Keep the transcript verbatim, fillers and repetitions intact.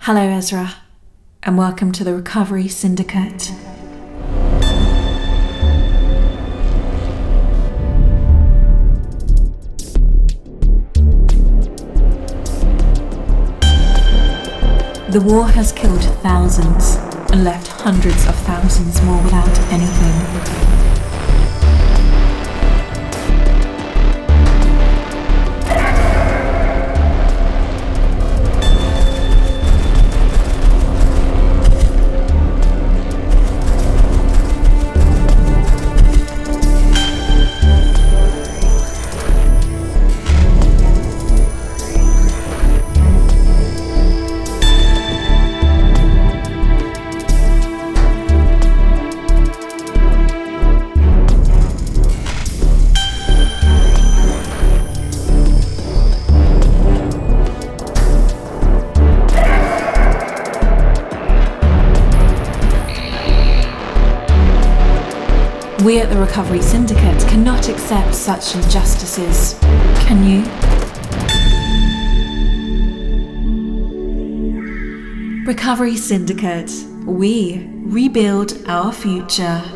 Hello Ezra, and welcome to the Recovery Syndicate. The war has killed thousands and left hundreds of thousands more without anything. We at the Recovery Syndicate cannot accept such injustices. Can you? Recovery Syndicate. We rebuild our future.